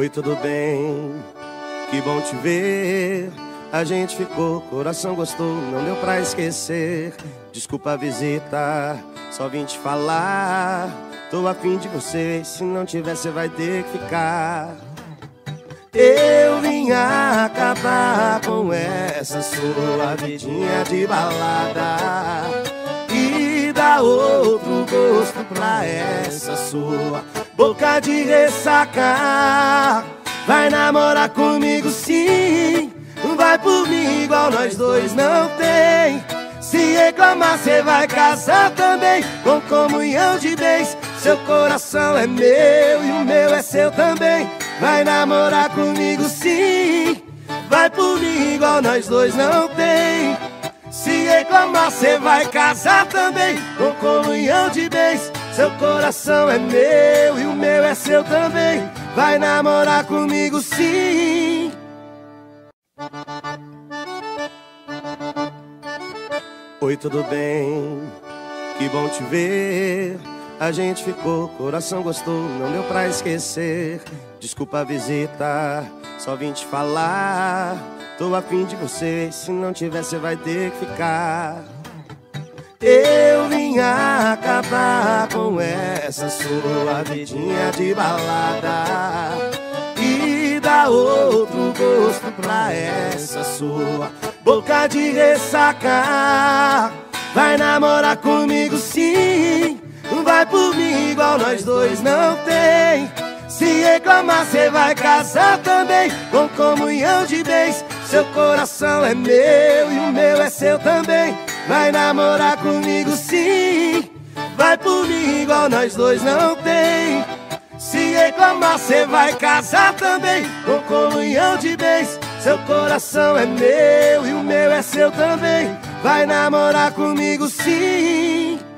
Oi, tudo bem? Que bom te ver. A gente ficou, coração gostou, não deu pra esquecer. Desculpa a visita, só vim te falar. Tô a fim de você, se não tiver cê vai ter que ficar. Eu vim acabar com essa sua vidinha de balada e dar outro gosto pra essa sua boca de ressaca. Vai namorar comigo sim, vai por mim igual nós dois não tem. Se reclamar cê vai casar também, com comunhão de bens. Seu coração é meu e o meu é seu também. Vai namorar comigo sim, vai por mim igual nós dois não tem. Se reclamar cê vai casar também, com comunhão de bens. Seu coração é meu e o meu é seu também. Vai namorar comigo sim. Oi, tudo bem? Que bom te ver. A gente ficou, coração gostou, não deu pra esquecer. Desculpa a visita, só vim te falar. Tô a fim de você, se não tiver cê vai ter que ficar. Eu vim acabar com essa sua vidinha de balada e dar outro gosto pra essa sua boca de ressaca. Vai namorar comigo sim, vai por mim igual nós dois não tem. Se reclamar cê vai casar também, com comunhão de bens. Seu coração é meu e o meu é seu também. Vai namorar comigo sim, vai por mim igual nós dois não tem. Se reclamar cê vai casar também, com comunhão de bens. Seu coração é meu e o meu é seu também. Vai namorar comigo sim.